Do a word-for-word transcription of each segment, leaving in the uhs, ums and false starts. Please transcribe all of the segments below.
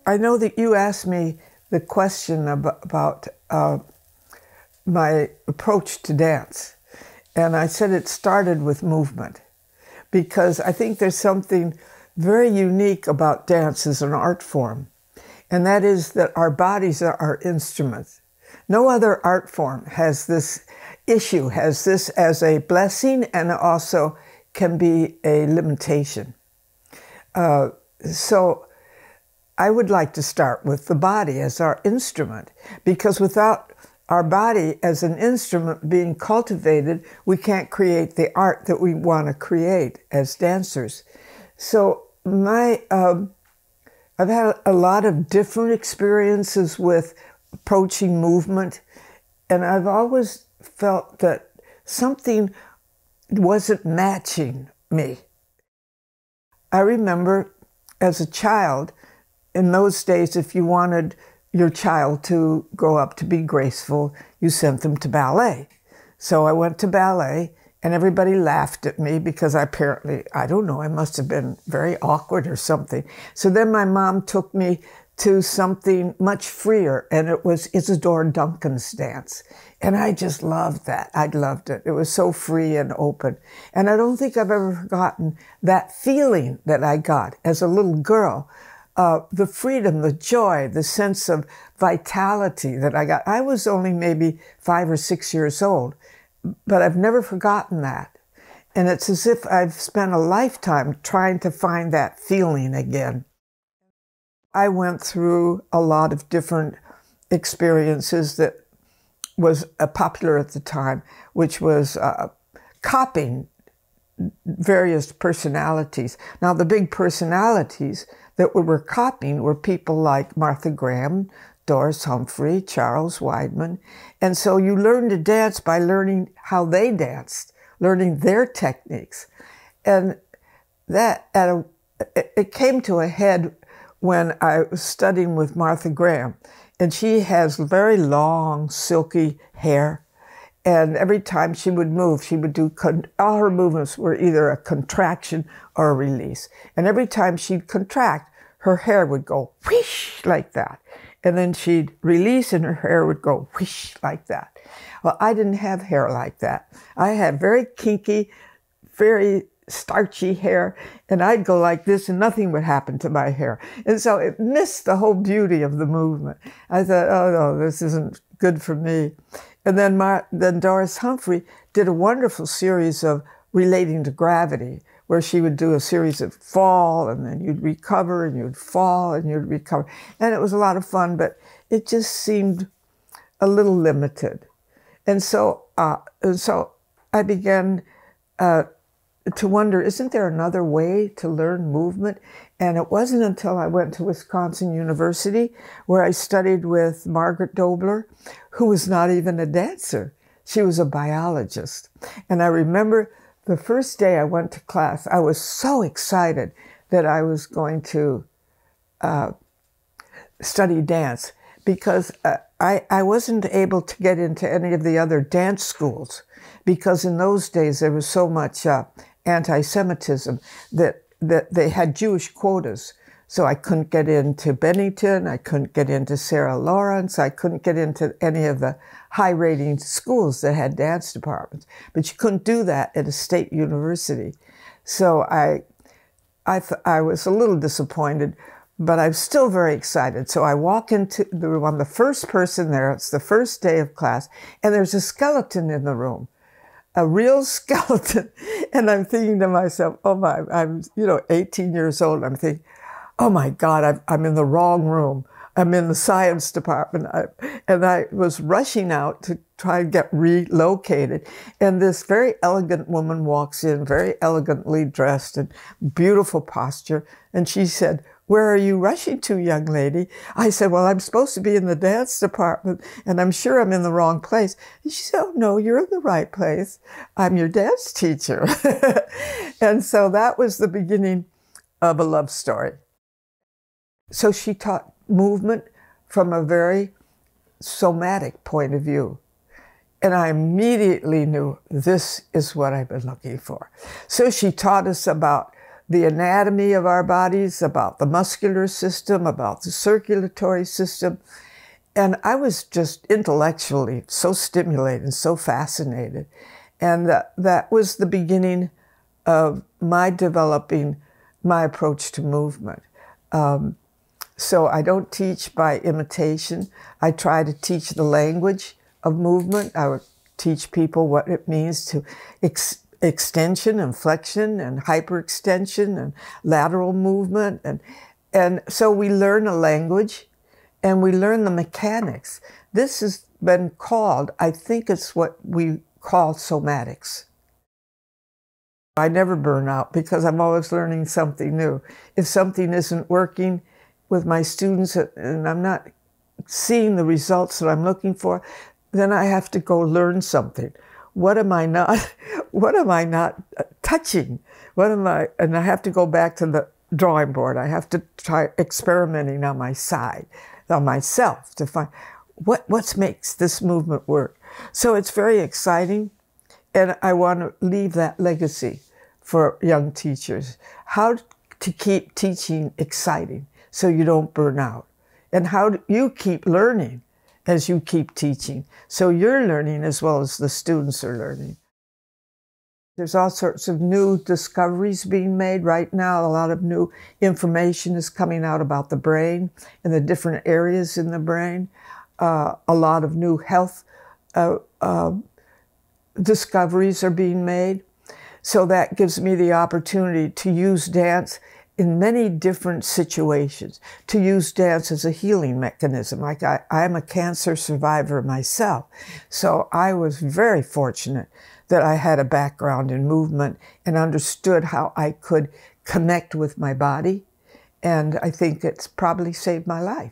I know that you asked me the question about, about uh, my approach to dance. And I said it started with movement, because I think there's something very unique about dance as an art form. And that is that our bodies are our instruments. No other art form has this issue, has this as a blessing, and also can be a limitation. Uh, so I would like to start with the body as our instrument, because without our body as an instrument being cultivated, we can't create the art that we want to create as dancers. So my, um, I've had a lot of different experiences with approaching movement, and I've always felt that something wasn't matching me. I remember as a child, in those days, if you wanted your child to grow up to be graceful, you sent them to ballet. So I went to ballet, and everybody laughed at me because I apparently, I don't know, I must have been very awkward or something. So then my mom took me to something much freer, and it was Isadora Duncan's dance. And I just loved that. I loved it. It was so free and open. And I don't think I've ever forgotten that feeling that I got as a little girl. Uh, the freedom, the joy, the sense of vitality that I got. I was only maybe five or six years old, but I've never forgotten that. And it's as if I've spent a lifetime trying to find that feeling again. I went through a lot of different experiences that was uh, popular at the time, which was uh, copying various personalities. Now, the big personalities that we were copying were people like Martha Graham, Doris Humphrey, Charles Weidman. And so you learn to dance by learning how they danced, learning their techniques. And that, at a, it came to a head when I was studying with Martha Graham. And she has very long, silky hair. And every time she would move, she would do, all her movements were either a contraction or a release. And every time she'd contract, her hair would go whoosh like that. And then she'd release and her hair would go whoosh like that. Well, I didn't have hair like that. I had very kinky, very starchy hair, and I'd go like this and nothing would happen to my hair. And so it missed the whole beauty of the movement. I thought, oh no, this isn't good for me. And then, my, then Doris Humphrey did a wonderful series of relating to gravity, where she would do a series of fall, and then you'd recover, and you'd fall, and you'd recover. And it was a lot of fun, but it just seemed a little limited. And so, uh, and so I began uh, to wonder, isn't there another way to learn movement? And it wasn't until I went to Wisconsin University, where I studied with Margaret Dobler, who was not even a dancer. She was a biologist. And I remember the first day I went to class, I was so excited that I was going to uh, study dance, because uh, I, I wasn't able to get into any of the other dance schools, because in those days there was so much uh, anti-Semitism that, that they had Jewish quotas. So I couldn't get into Bennington, I couldn't get into Sarah Lawrence, I couldn't get into any of the high-rating schools that had dance departments. But you couldn't do that at a state university. So I, I, I was a little disappointed, but I'm still very excited. So I walk into the room, I'm the first person there, it's the first day of class, and there's a skeleton in the room. A real skeleton. And I'm thinking to myself, oh my, I'm, you know, eighteen years old, I'm thinking, oh my God, I'm, I'm in the wrong room. I'm in the science department. I, and I was rushing out to try and get relocated. And this very elegant woman walks in, very elegantly dressed and beautiful posture. And she said, where are you rushing to, young lady? I said, well, I'm supposed to be in the dance department, and I'm sure I'm in the wrong place. And she said, oh, no, you're in the right place. I'm your dance teacher. And so that was the beginning of a love story. So she taught movement from a very somatic point of view. And I immediately knew this is what I've been looking for. So she taught us about the anatomy of our bodies, about the muscular system, about the circulatory system. And I was just intellectually so stimulated, so fascinated. And that, that was the beginning of my developing my approach to movement. Um, so I don't teach by imitation. I try to teach the language of movement. I would teach people what it means to ex extension and flexion and hyperextension and lateral movement. And, and so we learn a language and we learn the mechanics. This has been called, I think it's what we call somatics. I never burn out because I'm always learning something new. If something isn't working with my students and I'm not seeing the results that I'm looking for, then I have to go learn something. What am I not, what am I not touching? What am I, and I have to go back to the drawing board. I have to try experimenting on my side, on myself, to find what, what makes this movement work. So it's very exciting, and I want to leave that legacy for young teachers. How to keep teaching exciting so you don't burn out, and how do you keep learning as you keep teaching. So you're learning as well as the students are learning. There's all sorts of new discoveries being made right now. A lot of new information is coming out about the brain and the different areas in the brain. Uh, a lot of new health uh, uh, discoveries are being made. So that gives me the opportunity to use dance in many different situations, to use dance as a healing mechanism. Like I, I'm a cancer survivor myself, so I was very fortunate that I had a background in movement and understood how I could connect with my body, and I think it's probably saved my life.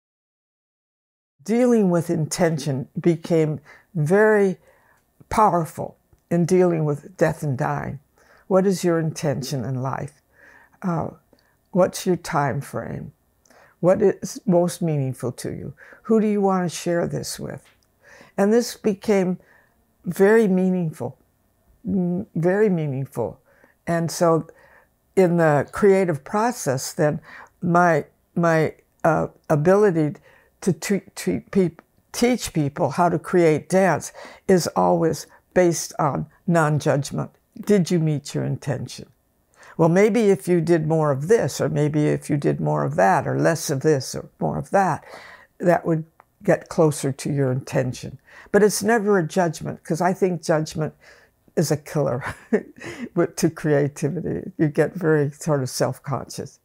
Dealing with intention became very powerful in dealing with death and dying. What is your intention in life? Uh, what's your time frame? What is most meaningful to you? Who do you want to share this with? And this became very meaningful, very meaningful. And so in the creative process, then my, my uh, ability to treat, treat peop teach people how to create dance is always based on non-judgment. Did you meet your intention? Well, maybe if you did more of this, or maybe if you did more of that, or less of this, or more of that, that would get closer to your intention. But it's never a judgment, because I think judgment is a killer to creativity. You get very sort of self-conscious.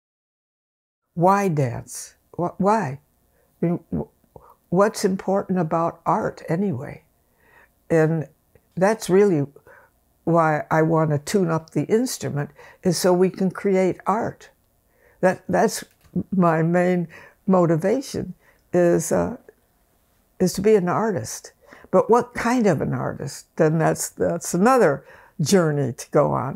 Why dance? Why? I mean, what's important about art anyway? And that's really why I want to tune up the instrument, is so we can create art. That, that's my main motivation, is, uh, is to be an artist. But what kind of an artist? Then that's, that's another journey to go on.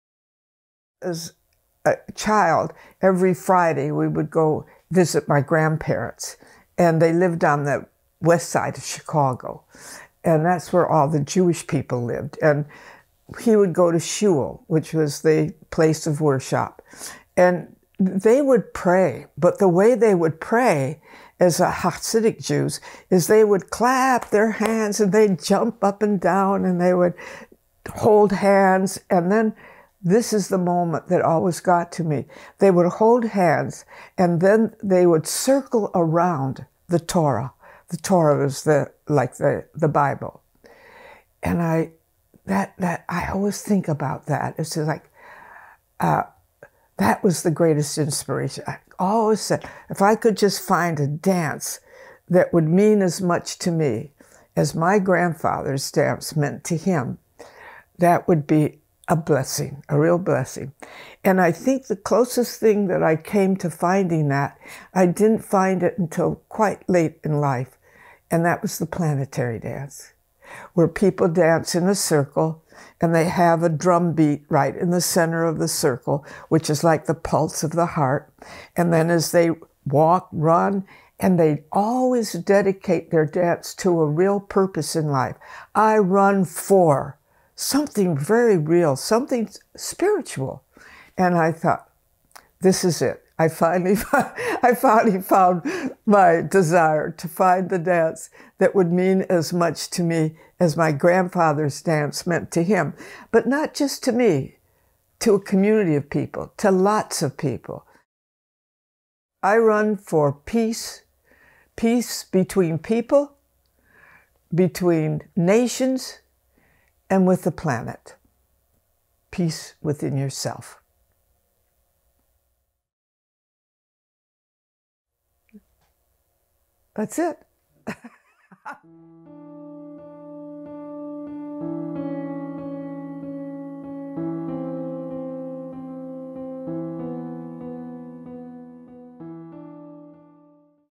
As a child, every Friday we would go visit my grandparents, and they lived on the west side of Chicago. And that's where all the Jewish people lived. And he would go to shul, which was the place of worship. And they would pray, but the way they would pray as a Hasidic Jews is they would clap their hands and they'd jump up and down and they would hold hands. And then this is the moment that always got to me. They would hold hands and then they would circle around the Torah. The Torah was the, like the, the Bible. And I, that, that, I always think about that. It's just like, uh, that was the greatest inspiration. I always said, if I could just find a dance that would mean as much to me as my grandfather's dance meant to him, that would be a blessing, a real blessing. And I think the closest thing that I came to finding that, I didn't find it until quite late in life, and that was the planetary dance, where people dance in a circle and they have a drum beat right in the center of the circle, which is like the pulse of the heart. And then as they walk, run, and they always dedicate their dance to a real purpose in life. I run for something very real, something spiritual. And I thought, this is it. I finally, I finally found my desire to find the dance that would mean as much to me as my grandfather's dance meant to him. But not just to me, to a community of people, to lots of people. I run for peace, peace between people, between nations, and with the planet. Peace within yourself. That's it.